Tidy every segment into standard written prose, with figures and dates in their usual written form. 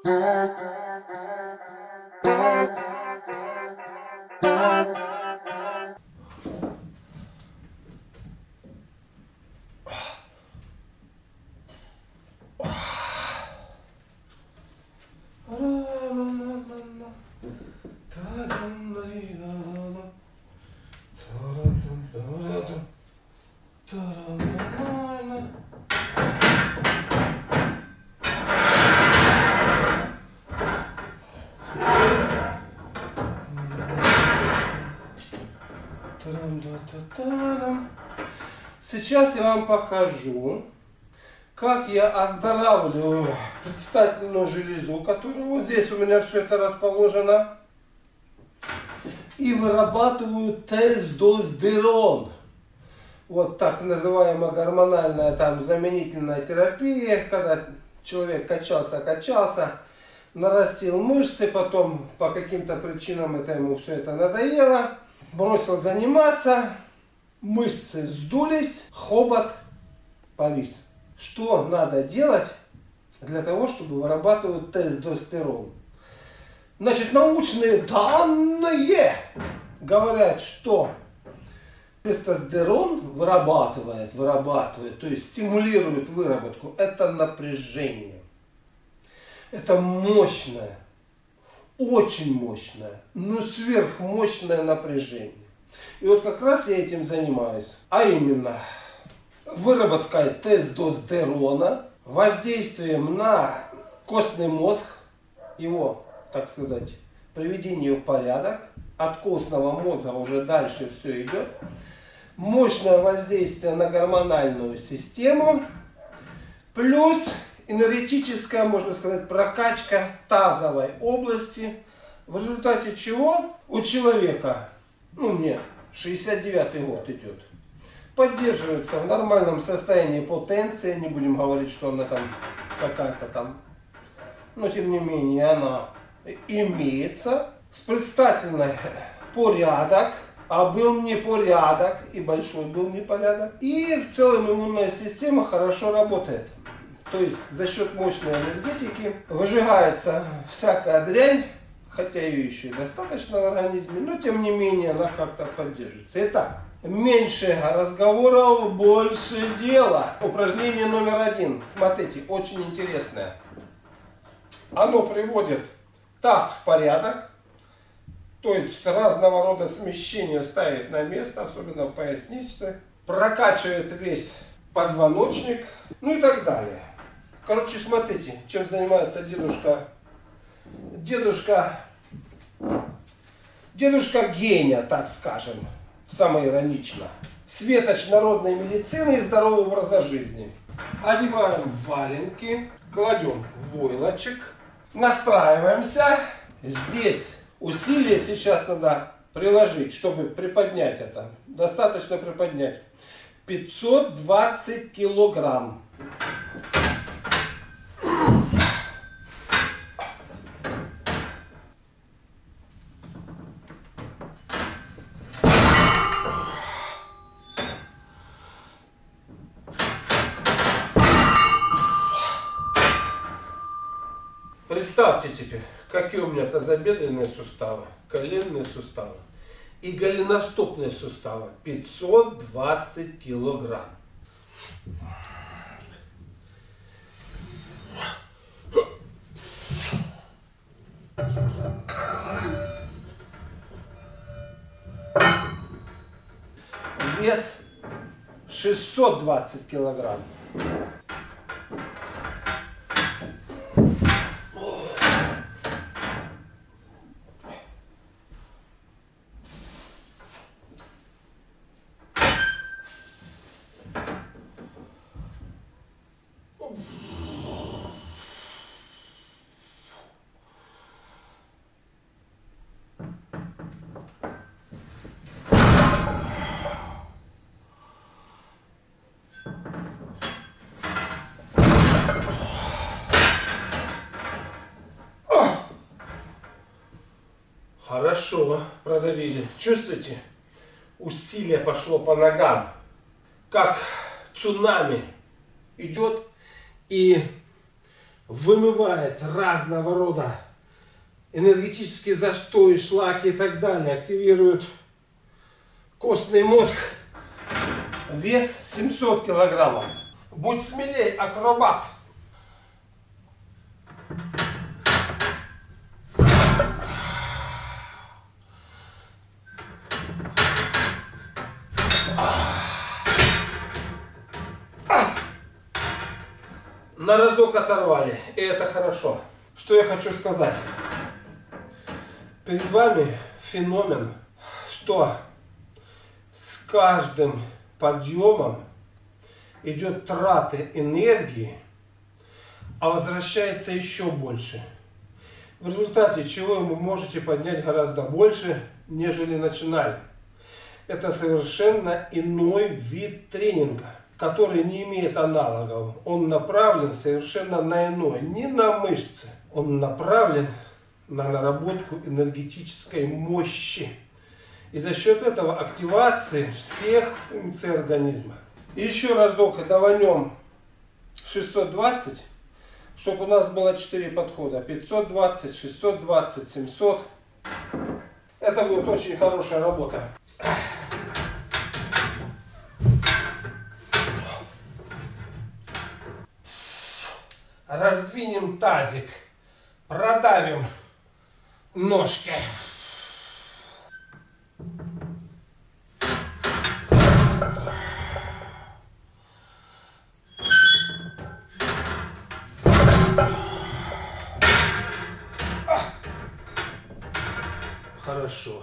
Сейчас я вам покажу, как я оздоравливаю предстательную железу, которая вот здесь у меня все это расположено, и вырабатываю тестостерон. Вот так называемая гормональная там заменительная терапия, когда человек качался, нарастил мышцы, потом по каким-то причинам ему все это надоело, бросил заниматься, мышцы сдулись, хобот повис. Что надо делать для того, чтобы вырабатывать тестостерон? Значит, научные данные говорят, что тестостерон вырабатывает, то есть стимулирует выработку. Это напряжение. Это мощное, очень мощное, но сверхмощное напряжение. И вот как раз я этим занимаюсь. А именно, выработкой тестостерона, воздействием на костный мозг, его, так сказать, приведение в порядок. От костного мозга уже дальше все идет. Мощное воздействие на гормональную систему. Плюс энергетическая, можно сказать, прокачка тазовой области. В результате чего у человека, мне 69-й год идет, поддерживается в нормальном состоянии потенция. Не будем говорить, что она там какая-то там, но тем не менее она имеется. С предстательной порядок, а был непорядок, и большой был непорядок. И в целом иммунная система хорошо работает. То есть за счет мощной энергетики выжигается всякая дрянь, хотя ее еще и достаточно в организме, но тем не менее она как-то поддерживается. Итак, меньше разговоров, больше дела. Упражнение номер 1. Смотрите, очень интересное. Оно приводит таз в порядок, то есть разного рода смещения ставит на место, особенно в пояснице, прокачивает весь позвоночник, и так далее. Короче, смотрите, чем занимается дедушка Геня, так скажем, самоиронично. Светоч народной медицины и здорового образа жизни. Одеваем валенки, кладем войлочек, настраиваемся. Здесь усилие сейчас надо приложить, чтобы приподнять это. Достаточно приподнять. 520 килограмм. Представьте теперь, какие у меня тазобедренные суставы, коленные суставы и голеностопные суставы. 520 килограмм. Вес 620 килограмм. Хорошо, продавили. Чувствуете? Усилие пошло по ногам. Как цунами идет и вымывает разного рода энергетические застои, шлаки и так далее, активирует костный мозг. Вес 700 килограммов. Будь смелей, акробат. На разок оторвали, и это хорошо. Что я хочу сказать? Перед вами феномен, что с каждым подъемом идет трата энергии, а возвращается еще больше. В результате чего вы можете поднять гораздо больше, нежели начинали. Это совершенно иной вид тренинга, который не имеет аналогов. Он направлен совершенно на иное, не на мышцы. Он направлен на наработку энергетической мощи. И за счет этого активации всех функций организма. И еще разок даванем 620, чтобы у нас было 4 подхода. 520, 620, 700. Это будет очень хорошая работа. Раздвинем тазик, продавим ножки. Хорошо.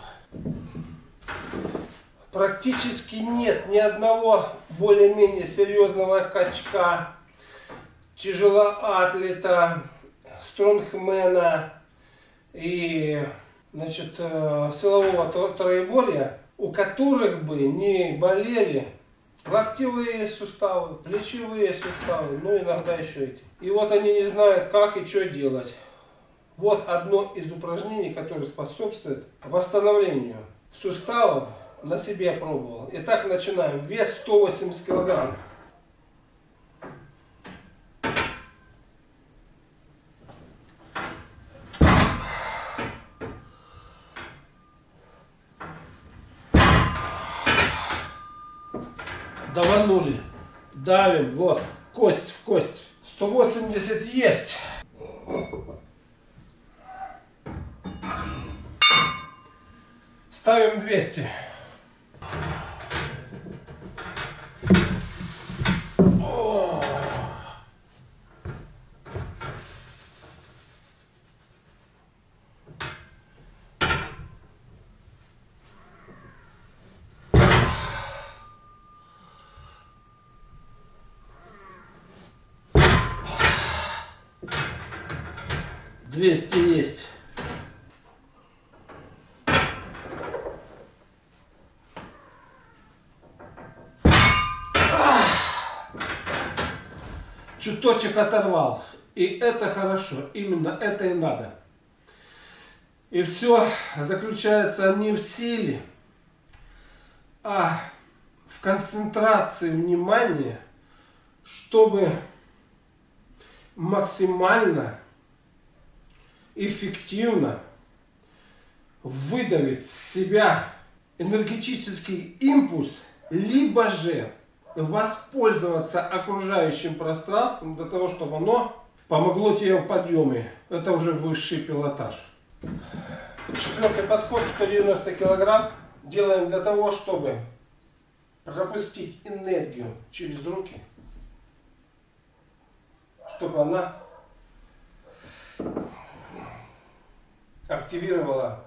Практически нет ни одного более-менее серьезного качка, тяжелоатлета, стронгмена и, значит, силового троеборья, у которых бы не болели локтевые суставы, плечевые суставы, ну иногда еще эти. И вот они не знают, как и что делать. Вот одно из упражнений, которое способствует восстановлению суставов, на себе пробовал. Итак, начинаем. Вес 180 килограмм. Даванули. Давим. Вот. Кость в кость. 180 есть. Ставим 200. О! Двести есть. Чуточек оторвал. И это хорошо. Именно это и надо. И все заключается не в силе, а в концентрации внимания, чтобы максимально эффективно выдавить с себя энергетический импульс, либо же воспользоваться окружающим пространством для того, чтобы оно помогло тебе в подъеме. Это уже высший пилотаж. Четвертый подход, 190 килограмм. Делаем для того, чтобы пропустить энергию через руки, чтобы она активировала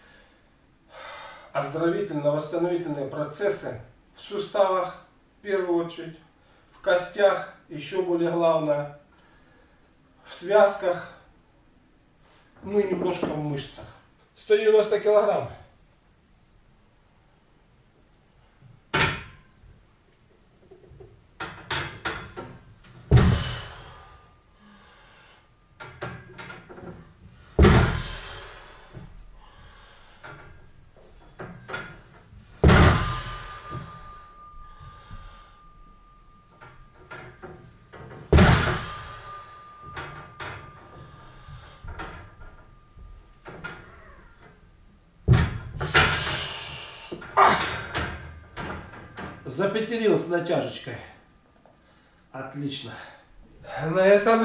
оздоровительно-восстановительные процессы в суставах, в первую очередь, в костях, еще более главное, в связках, ну и немножко в мышцах. 190 килограмм. Запятерил с натяжечкой. Отлично. На этом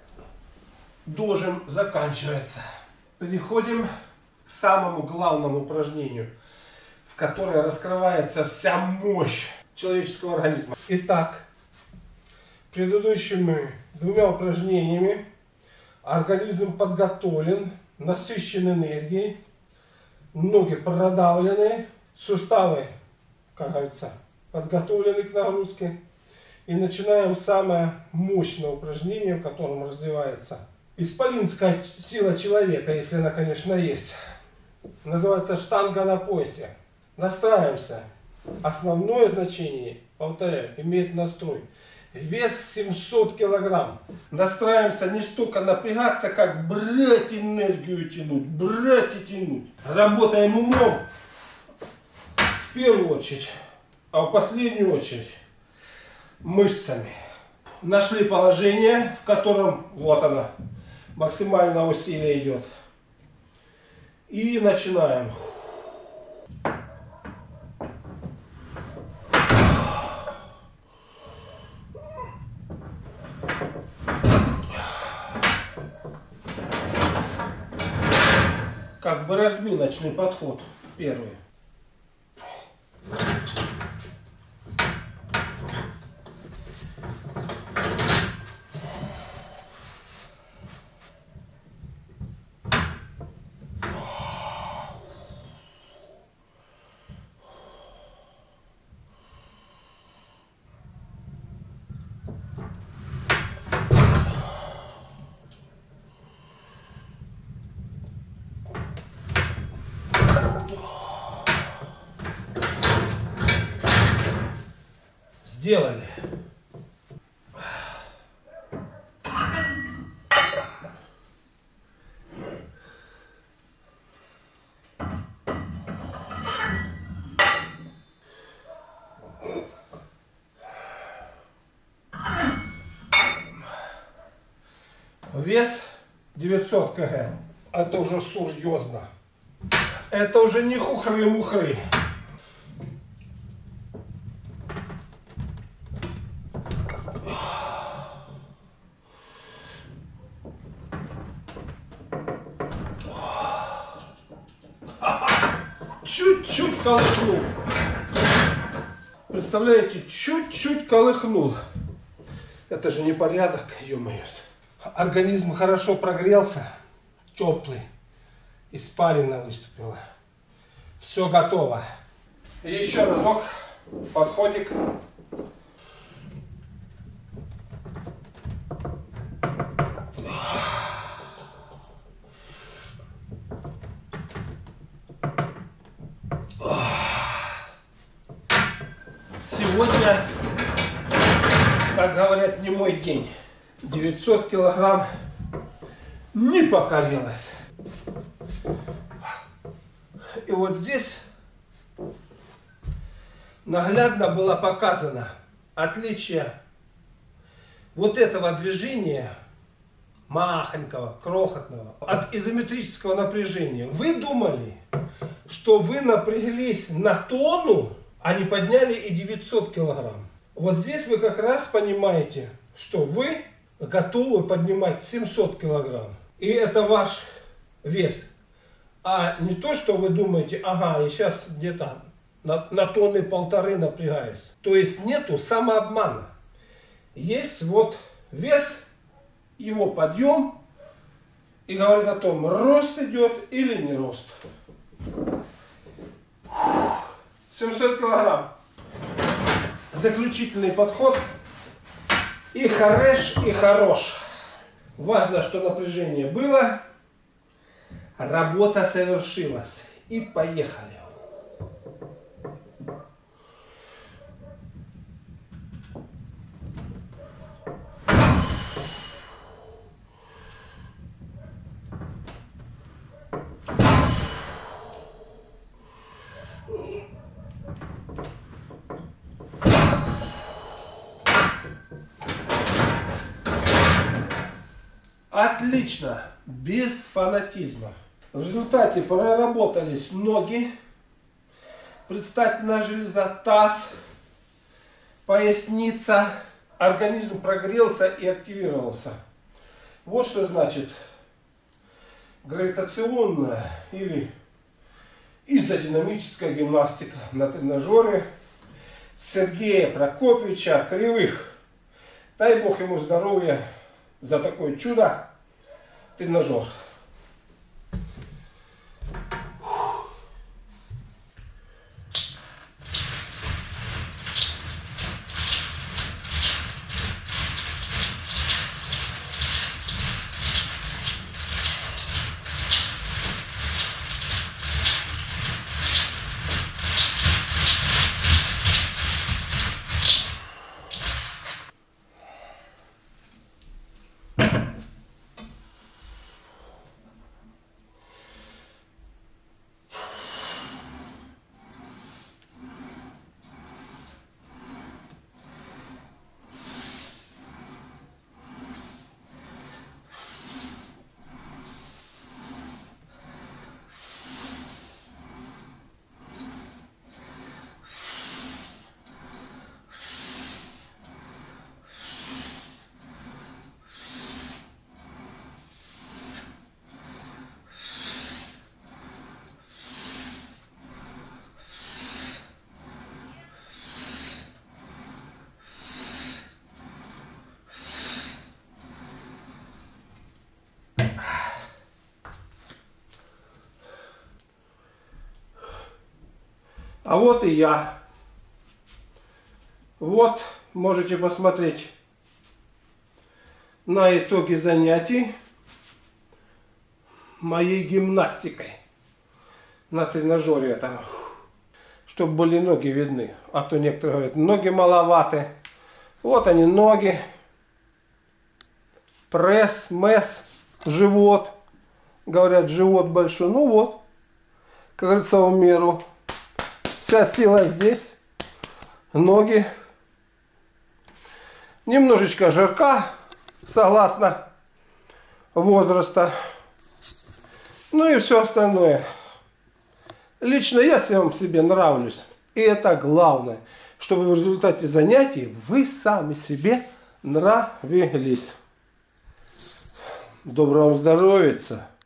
дожим заканчивается. Переходим к самому главному упражнению, в которое раскрывается вся мощь человеческого организма. Итак, предыдущими двумя упражнениями организм подготовлен, насыщен энергией, ноги продавлены, суставы, как говорится, подготовлены к нагрузке. И начинаем самое мощное упражнение, в котором развивается исполинская сила человека, если она, конечно, есть. Называется штанга на поясе. Настраиваемся. Основное значение, повторяю, имеет настрой. Вес 700 килограмм. Настраиваемся не столько напрягаться, как брать энергию тянуть, брать и тянуть. Работаем умом в первую очередь, а в последнюю очередь мышцами. Нашли положение, в котором, вот оно, максимальное усилие идет. И начинаем. Как бы разминочный подход первый. Сделали. Вес 900 кг. Это уже серьезно. Это уже не хухры-мухры. Чуть-чуть колыхнул. Представляете, чуть-чуть колыхнул. Это же не порядок, ё-моё. Организм хорошо прогрелся, теплый, испарина выступила. Все готово. И еще разок подходик. Сегодня, как говорят, не мой день. 900 килограмм не покорилось. И вот здесь наглядно было показано отличие вот этого движения махонького, крохотного от изометрического напряжения. Вы думали, что вы напряглись на тонну, а не подняли и 900 килограмм. Вот здесь вы как раз понимаете, что вы готовы поднимать 700 килограмм. И это ваш вес. А не то, что вы думаете, ага, я сейчас где-то на тонны полторы напрягаюсь. То есть нету самообмана. Есть вот вес, его подъем, и говорит о том, рост идет или не рост. 700 килограмм. Заключительный подход. И хорош, и хорош. Важно, что напряжение было, работа совершилась. И поехали. Отлично, без фанатизма. В результате проработались ноги, предстательная железа, таз, поясница, организм прогрелся и активировался. Вот что значит гравитационная или изодинамическая гимнастика на тренажере Сергея Прокопьевича Кривых. Дай Бог ему здоровья за такое чудо тренажер. А вот и я. Вот можете посмотреть на итоги занятий моей гимнастикой на тренажере этого, чтобы были ноги видны. А то некоторые говорят, ноги маловаты. Вот они ноги, пресс, месс, живот. Говорят, живот большой. Ну вот, как говорится, в меру. Вся сила здесь, ноги. Немножечко жирка, согласно возраста. Ну и все остальное. Лично я сам себе нравлюсь. И это главное, чтобы в результате занятий вы сами себе нравились. Доброго вам здоровья.